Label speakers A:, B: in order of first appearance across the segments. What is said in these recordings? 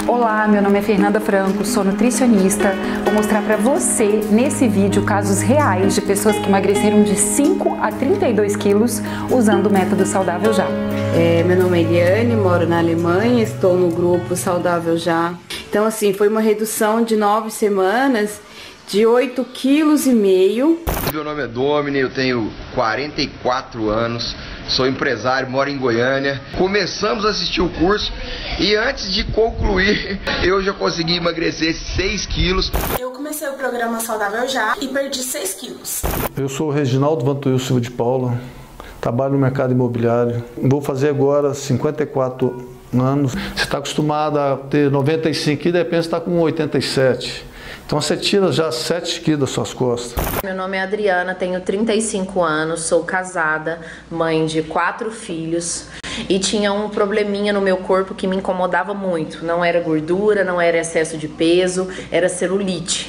A: Olá, meu nome é Fernanda Franco, sou nutricionista. Vou mostrar para você nesse vídeo casos reais de pessoas que emagreceram de 5 a 32 quilos usando o método Saudável Já.
B: Meu nome é Eliane, moro na Alemanha, estou no grupo Saudável Já. Então assim, foi uma redução de 9 semanas de 8,5 kg.
C: Meu nome é Domini, eu tenho 44 anos, sou empresário, moro em Goiânia. Começamos a assistir o curso e antes de concluir, eu já consegui emagrecer 6 quilos.
D: Eu comecei o programa Saudável Já e perdi 6 quilos.
E: Eu sou o Reginaldo Vantuil Silva de Paula, trabalho no mercado imobiliário. Vou fazer agora 54 anos. Você está acostumado a ter 95 e de repente está com 87. Então você tira já 7 quilos das suas costas.
F: Meu nome é Adriana, tenho 35 anos, sou casada, mãe de 4 filhos e tinha um probleminha no meu corpo que me incomodava muito. Não era gordura, não era excesso de peso, era celulite.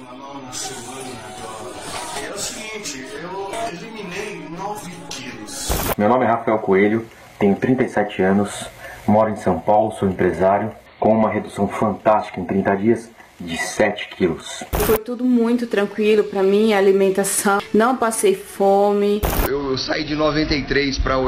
G: É o seguinte, eu eliminei 9 quilos.
H: Meu nome é Rafael Coelho, tenho 37 anos, moro em São Paulo, sou empresário, com uma redução fantástica em 30 dias de 7 quilos.
B: Foi tudo muito tranquilo para mim, a alimentação, não passei fome.
C: Eu saí de 93 para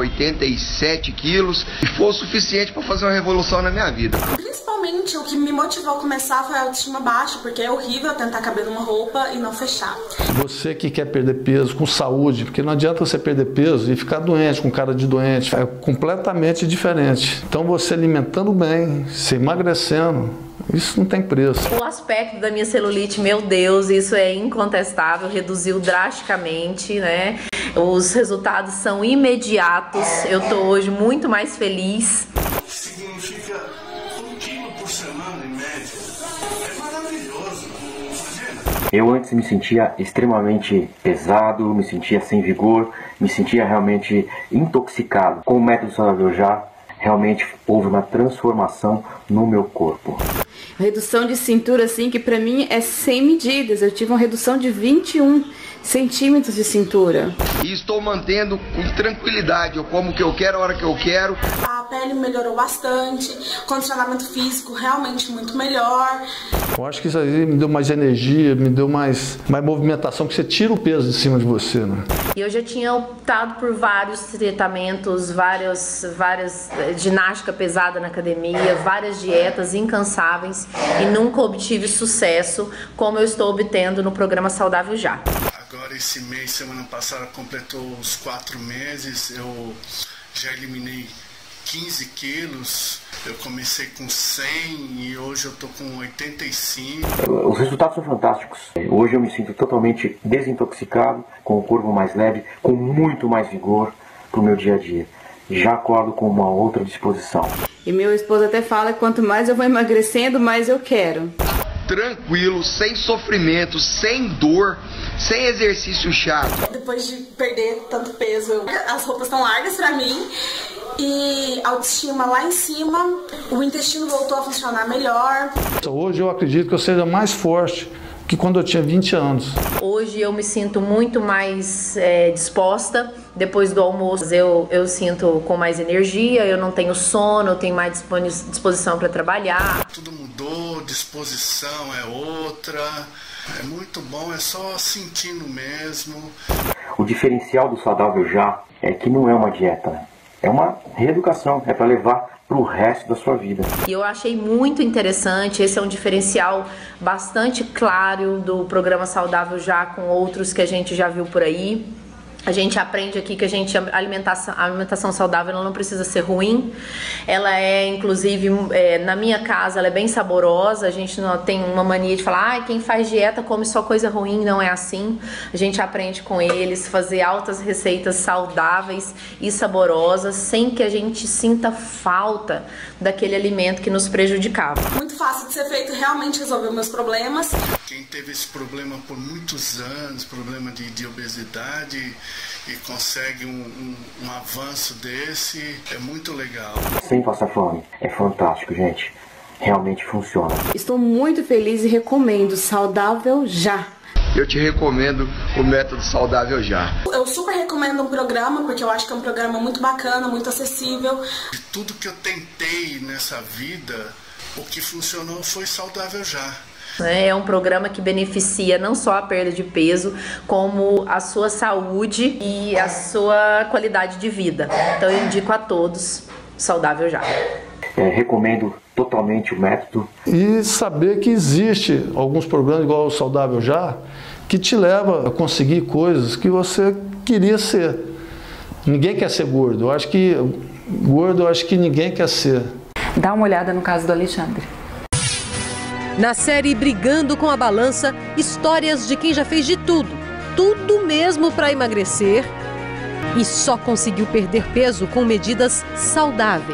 C: 87 quilos e foi o suficiente para fazer uma revolução na minha vida.
D: Principalmente o que me motivou a começar foi a autoestima baixa, porque é horrível tentar caber numa roupa e não fechar.
E: Você que quer perder peso com saúde, porque não adianta você perder peso e ficar doente, com cara de doente, é completamente diferente. Então você alimentando bem, se emagrecendo, isso não tem preço.
F: O aspecto da minha celulite, meu Deus, isso é incontestável, reduziu drasticamente, né? Os resultados são imediatos, eu tô hoje muito mais feliz.
G: Significa 1 quilo por semana em média. É maravilhoso, imagina.
H: Eu antes me sentia extremamente pesado, me sentia sem vigor, me sentia realmente intoxicado. Com o método Saudável Já, realmente houve uma transformação no meu corpo.
B: Redução de cintura, assim, que pra mim é sem medidas. Eu tive uma redução de 21 centímetros de cintura.
C: E estou mantendo com tranquilidade, eu como o que eu quero, a hora que eu quero.
D: A pele melhorou bastante, condicionamento físico realmente muito melhor.
E: Eu acho que isso aí me deu mais energia, me deu mais movimentação, porque você tira o peso de cima de você, né?
F: E eu já tinha optado por vários tratamentos, várias ginástica pesada na academia, várias dietas incansáveis e nunca obtive sucesso como eu estou obtendo no programa Saudável Já.
G: Agora esse mês, semana passada, completou os 4 meses, eu já eliminei 15 quilos, eu comecei com 100 e hoje eu tô com 85.
H: Os resultados são fantásticos. Hoje eu me sinto totalmente desintoxicado, com o corpo mais leve, com muito mais vigor pro meu dia a dia. Já acordo com uma outra disposição.
B: E meu esposo até fala que quanto mais eu vou emagrecendo, mais eu quero.
C: Tranquilo, sem sofrimento, sem dor, sem exercício chato.
D: Depois de perder tanto peso, as roupas estão largas pra mim e a autoestima lá em cima, o intestino voltou a funcionar melhor.
E: Hoje eu acredito que eu seja mais forte que quando eu tinha 20 anos.
F: Hoje eu me sinto muito mais disposta. Depois do almoço eu sinto com mais energia, eu não tenho sono, eu tenho mais disposição para trabalhar.
G: Tudo mudou, disposição é outra, é muito bom, é só sentindo mesmo.
H: O diferencial do Saudável Já é que não é uma dieta, é uma reeducação, é para levar para o resto da sua vida.
F: E eu achei muito interessante, esse é um diferencial bastante claro do programa Saudável Já com outros que a gente já viu por aí. A gente aprende aqui que a alimentação saudável ela não precisa ser ruim. Ela é, inclusive, na minha casa, ela é bem saborosa. A gente não tem uma mania de falar, quem faz dieta come só coisa ruim. Não é assim. A gente aprende com eles, fazer altas receitas saudáveis e saborosas, sem que a gente sinta falta daquele alimento que nos prejudicava.
D: Muito fácil de ser feito, realmente resolveu meus problemas.
G: Quem teve esse problema por muitos anos, problema de obesidade, e consegue um avanço desse, é muito legal.
H: Sem passar fome, é fantástico, gente. Realmente funciona.
B: Estou muito feliz e recomendo Saudável Já.
C: Eu te recomendo o método Saudável Já.
D: Eu super recomendo um programa, porque eu acho que é um programa muito bacana, muito acessível.
G: De tudo que eu tentei nessa vida, o que funcionou foi Saudável Já.
F: É um programa que beneficia não só a perda de peso, como a sua saúde e a sua qualidade de vida. Então eu indico a todos Saudável Já.
H: Recomendo totalmente o método.
E: E saber que existe alguns programas igual o Saudável Já, que te leva a conseguir coisas que você queria ser. Ninguém quer ser gordo. Eu acho que ninguém quer ser.
A: Dá uma olhada no caso do Alexandre.
I: Na série Brigando com a Balança, histórias de quem já fez de tudo mesmo para emagrecer e só conseguiu perder peso com medidas saudáveis.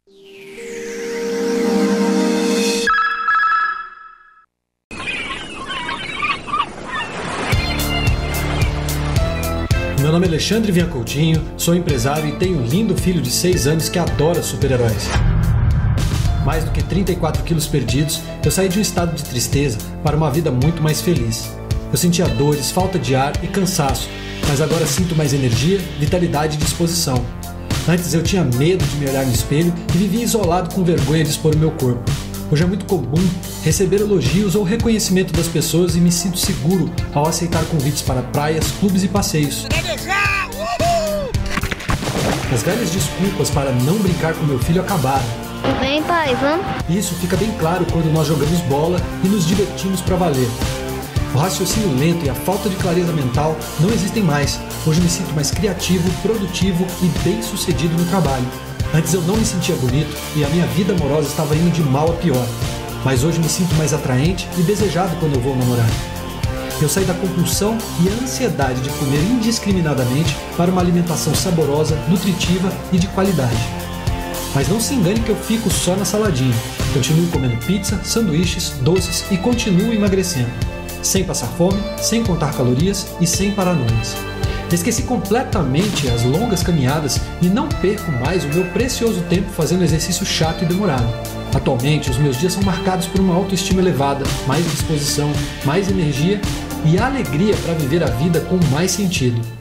J: Meu nome é Alexandre Vinha Coutinho, sou empresário e tenho um lindo filho de 6 anos que adora super-heróis. Mais do que 34 quilos perdidos, eu saí de um estado de tristeza para uma vida muito mais feliz. Eu sentia dores, falta de ar e cansaço, mas agora sinto mais energia, vitalidade e disposição. Antes eu tinha medo de me olhar no espelho e vivia isolado com vergonha de expor o meu corpo. Hoje é muito comum receber elogios ou reconhecimento das pessoas e me sinto seguro ao aceitar convites para praias, clubes e passeios. As velhas desculpas para não brincar com meu filho acabaram.
K: Vem, pai, vamos?
J: Isso fica bem claro quando nós jogamos bola e nos divertimos para valer. O raciocínio lento e a falta de clareza mental não existem mais. Hoje me sinto mais criativo, produtivo e bem-sucedido no trabalho. Antes eu não me sentia bonito e a minha vida amorosa estava indo de mal a pior. Mas hoje me sinto mais atraente e desejado quando eu vou namorar. Eu saí da compulsão e a ansiedade de comer indiscriminadamente para uma alimentação saborosa, nutritiva e de qualidade. Mas não se engane que eu fico só na saladinha. Continuo comendo pizza, sanduíches, doces e continuo emagrecendo. Sem passar fome, sem contar calorias e sem paranoias. Esqueci completamente as longas caminhadas e não perco mais o meu precioso tempo fazendo exercício chato e demorado. Atualmente, os meus dias são marcados por uma autoestima elevada, mais disposição, mais energia e alegria para viver a vida com mais sentido.